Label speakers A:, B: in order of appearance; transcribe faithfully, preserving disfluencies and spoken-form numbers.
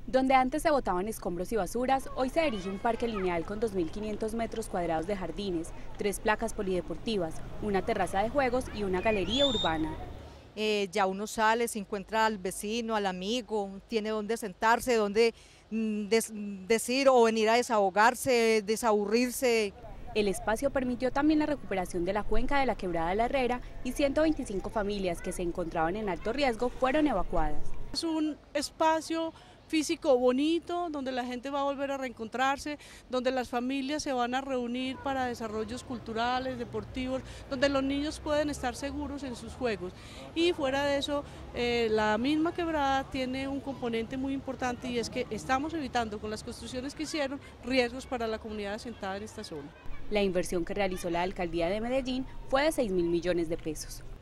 A: Donde antes se botaban escombros y basuras, hoy se erige un parque lineal con dos mil quinientos metros cuadrados de jardines, tres placas polideportivas, una terraza de juegos y una galería urbana.
B: Eh, ya uno sale, se encuentra al vecino, al amigo, tiene donde sentarse, donde mm, des- decir o venir a desahogarse, desaburrirse.
A: El espacio permitió también la recuperación de la cuenca de la Quebrada de la Herrera y ciento veinticinco familias que se encontraban en alto riesgo fueron evacuadas.
C: Es un espacio físico bonito, donde la gente va a volver a reencontrarse, donde las familias se van a reunir para desarrollos culturales, deportivos, donde los niños pueden estar seguros en sus juegos. Y fuera de eso, eh, la misma quebrada tiene un componente muy importante y es que estamos evitando con las construcciones que hicieron riesgos para la comunidad asentada en esta zona.
A: La inversión que realizó la alcaldía de Medellín fue de seis mil millones de pesos.